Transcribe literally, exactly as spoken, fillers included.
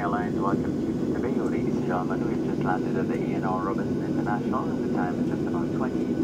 Airlines welcomes you to Tobago, ladies and gentlemen. We've just landed at the A N R Robinson International, and the time is just about twenty